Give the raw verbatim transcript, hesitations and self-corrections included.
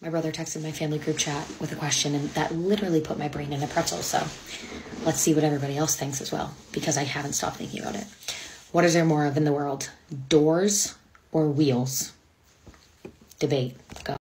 My brother texted my family group chat with a question, and that literally put my brain in a pretzel. So let's see what everybody else thinks as well, because I haven't stopped thinking about it. What is there more of in the world? Doors or wheels? Debate. Go.